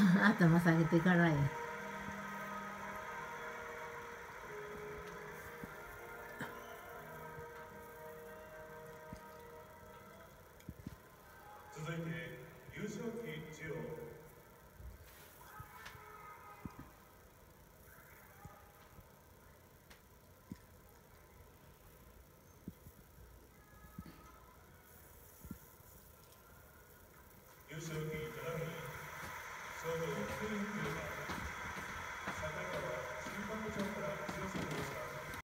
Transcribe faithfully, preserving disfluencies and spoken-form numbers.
頭下げてからや。 続いて優勝旗授与。優勝旗